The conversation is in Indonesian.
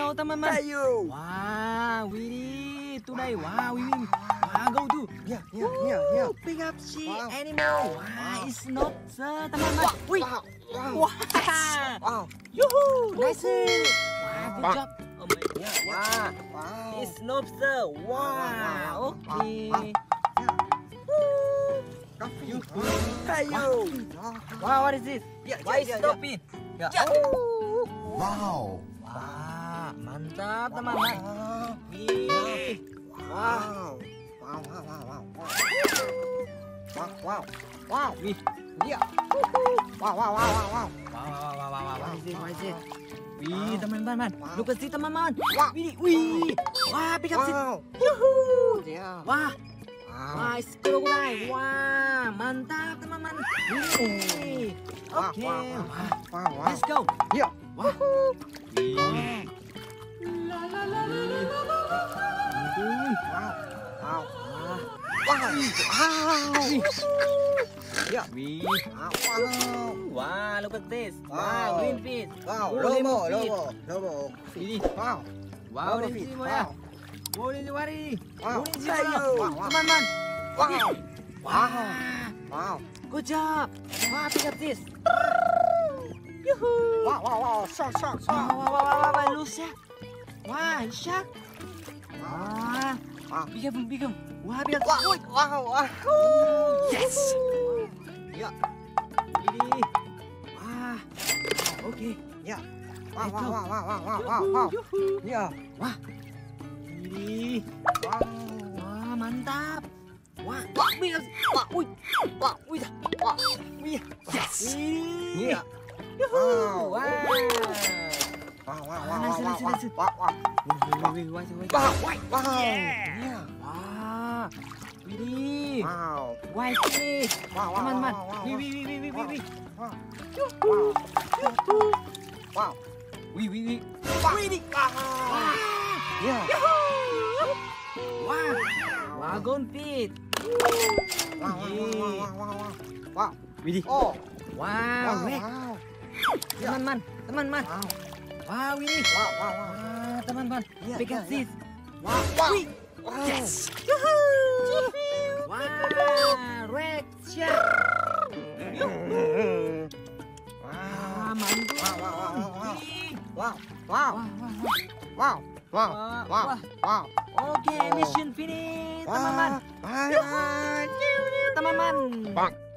Wow, teman-teman. Kayu. Wah, Willy, today. Wow, Willy. Wah, go to. Yeah. Pick up si Wow. animal. Wah, it's not teman-teman. Wih. Wow. Wah. Yuhu, nice. Wah, good job. Oh my God. Wow. It's lobster. Wow. Okay. Kayu. Wow, what is this? Why stop it? Wow. Wah, mantap teman-teman. Wih. Wah. Wow. Wih. Yeah. Wow. What is it? Wih, teman-teman. Look at this, teman-teman. Wow. Wih. Wah, pick up it. Yuhu. Yeah. Wah. Wah, it's crocodile. Wah, mantap teman-teman. Wih. Oke. Wah. Let's go. Yeah. Wah. Wih. Wow. Yeah. Wih. Wow. Wah, look at this. Wow. Wah, green fish. Wow. Lemon fish. Lobo. Wih. Wow. Wow, Lobo ini fish. semuanya. Orange wari. Wow. Orange Kayu. teman-teman. Wow. Wah. Good job. Wah, pick up this. Yuhu. Wow. Shark. Wah, lu shark. Wah, shark. Wah. Big him. Wah, pick up. Wow. Yes. Yeah. Ini. Wah. Oke. Yeah. Let's go. Wow. Yeah. Wah. Ini. Wah, mantap. Wah, pick up. Wih. Yes. Ini. Yeah. Yuhu. Wah. Wow. Yeah. Wah. Widih. Wow. White fish. Teman-teman. Wih. Wow. Wih. Widih. Yeah. Wah. Wah, goldfish. Wow. Widih. Oh. Wah, weh. Wow. Teman-teman. Wah, Widih. Wow. Teman-teman. Yeah, Pick up yeah, this. Wow. Wih. Yes. Wah, red shark. Wah, mantap. Wow. Oke, mission finish, teman-teman. Bye. Teman-teman.